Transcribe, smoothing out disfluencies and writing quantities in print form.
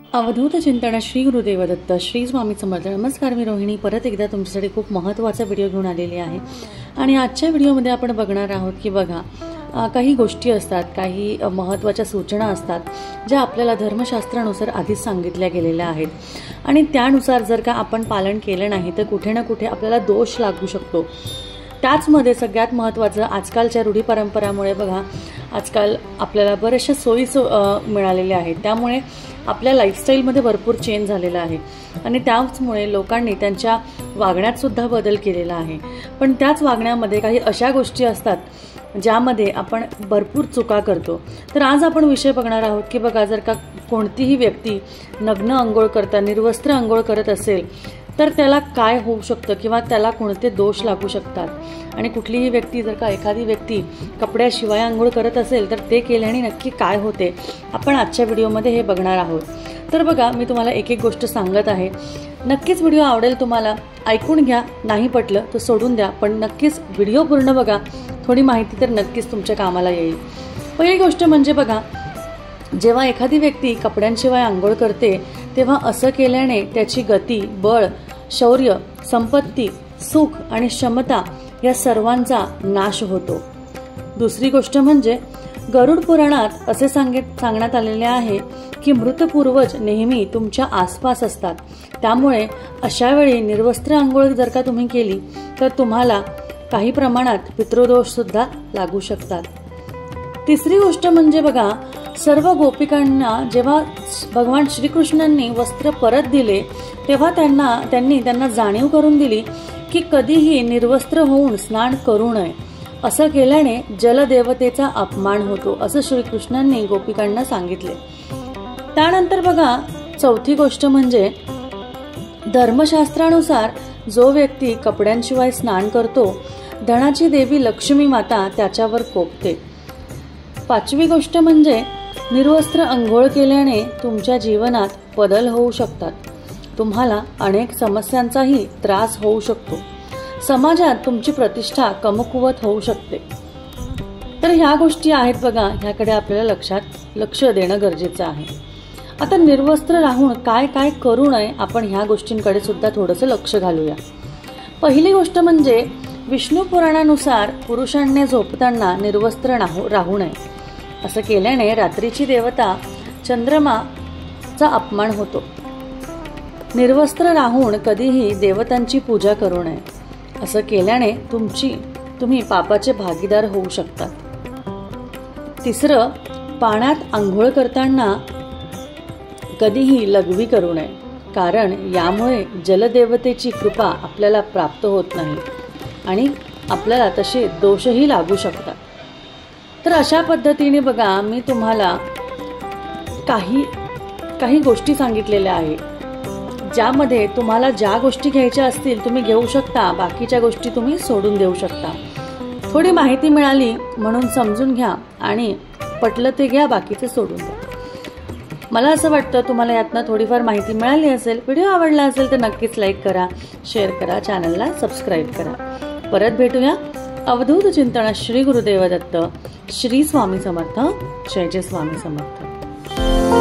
अवधूत चिंतन श्री गुरुदेव दत्त श्री स्वामी समर्थ। नमस्कार, मी रोहिणी परत एकदा तुमच्यासाठी खूप महत्त्वाचा व्हिडिओ घेऊन आलेली आहे। आणि आजच्या व्हिडिओमध्ये आपण बघणार आहोत की बघा, काही गोष्टी असतात, काही महत्त्वाच्या सूचना असतात ज्या आपल्याला धर्मशास्त्रानुसार आधीच सांगितल्या गेलेल्या आहेत आणि त्यानुसार जर का आपण पालन केलं नाही तर कुठे ना कुठे आपल्याला दोष लागू शकतो। त्याचमध्ये सगळ्यात महत्त्वाचं आजकालच्या रूढी परंपरामुळे बघा, आजकाल आपल्याला बऱ्याचशा सोयी मिळालेल्या आहेत, त्यामुळे आपल्या लाईफस्टाईलमध्ये भरपूर चेंज झालेला आहे आणि त्याचमुळे लोकांनी त्यांच्या वागण्यात सुद्धा बदल केलेला आहे। पण त्याच वागण्यामध्ये काही अशा गोष्टी असतात ज्यामध्ये आपण भरपूर चुका करतो। तर आज आपण विषय बघणार आहोत की बघा, जर का कोणतीही व्यक्ती नग्न अंघोळ करता निर्वस्त्र अंघोळ करत असेल तर त्याला काय होऊ शकतं किंवा त्याला कोणते दोष लागू शकतात आणि कुठलीही व्यक्ती जर का एखादी व्यक्ती कपड्याशिवाय अंघोळ करत असेल तर ते केल्याने नक्की काय होते, आपण आजच्या व्हिडिओमध्ये हे बघणार आहोत। तर बघा, मी तुम्हाला एक एक गोष्ट सांगत आहे, नक्कीच व्हिडिओ आवडेल तुम्हाला, ऐकून घ्या, नाही पटलं तर सोडून द्या, पण नक्कीच व्हिडिओ पूर्ण बघा, थोडी माहिती तर नक्कीच तुमच्या कामाला येईल। पहिली गोष्ट म्हणजे बघा, जेव्हा एखादी व्यक्ती कपड्यांशिवाय अंघोळ करते तेव्हा असं केल्याने त्याची गती, बळ, शौर्य, संपत्ती, सुख आणि क्षमता या सर्वांचा नाश होतो। दुसरी गोष्ट म्हणजे गरुड पुराणात असे सांगण्यात आलेले आहे की मृत पूर्वज नेहमी तुमच्या आसपास असतात, त्यामुळे अशा वेळी निर्वस्त्र अंघोळ जर का तुम्ही केली तर तुम्हाला काही प्रमाणात पितृदोष सुद्धा लागू शकतात। तिसरी गोष्ट म्हणजे बघा, सर्व गोपिकांना जेव्हा भगवान श्रीकृष्णांनी वस्त्र परत दिले तेव्हा त्यांना जाणीव करून दिली की कधीही निर्वस्त्र होऊन स्नान करू नये, असं केल्याने जलदेवतेचा अपमान होतो, असं श्रीकृष्णांनी गोपिकांना सांगितले। त्यानंतर बघा, चौथी गोष्ट म्हणजे धर्मशास्त्रानुसार जो व्यक्ती कपड्यांशिवाय स्नान करतो धनाची देवी लक्ष्मी माता त्याच्यावर कोपते। पाचवी गोष्ट म्हणजे निर्वस्त्र अंघोळ केल्याने तुमच्या जीवनात बदल होऊ शकतात, तुम्हाला अनेक समस्यांचाही त्रास होऊ शकतो, समाजात तुमची प्रतिष्ठा कमकुवत होऊ शकते। तर ह्या गोष्टी आहेत बघा, ह्याकडे आपल्याला लक्ष देणं गरजेचं आहे। आता निर्वस्त्र राहून काय काय करू नये, आपण ह्या गोष्टींकडे सुद्धा थोडंसं लक्ष घालूया। पहिली गोष्ट म्हणजे विष्णू पुराणानुसार पुरुषांनी झोपताना निर्वस्त्र राहू नये, असं केल्याने रात्रीची देवता चंद्रमाचा अपमान होतो। निर्वस्त्र राहून कधीही देवतांची पूजा करू नये, असं केल्याने तुम्ही पापाचे भागीदार होऊ शकतात। तिसरं, पाण्यात आंघोळ करताना कधीही लघवी करू नये, कारण यामुळे जलदेवतेची कृपा आपल्याला प्राप्त होत नाही आणि आपल्याला तसे दोषही लागू शकतात। तर अशा पद्धतीने बघा, मी तुम्हाला काही गोष्टी सांगितलेल्या आहे ज्यामध्ये तुम्हाला ज्या गोष्टी घ्यायच्या असतील तुम्ही घेऊ शकता, बाकीच्या गोष्टी तुम्ही सोडून देऊ शकता। थोडी माहिती मिळाली म्हणून समजून घ्या आणि पटलं ते घ्या, बाकीचे सोडून द्या। मला असं वाटतं तुम्हाला यातनं थोडीफार माहिती मिळाली असेल। व्हिडिओ आवडला असेल तर नक्कीच लाईक करा, शेअर करा, चॅनलला सबस्क्राईब करा। परत भेटूया। अवधूत चिंतन श्री गुरुदेव दत्त श्री स्वामी समर्थ। जय जय स्वामी समर्थ।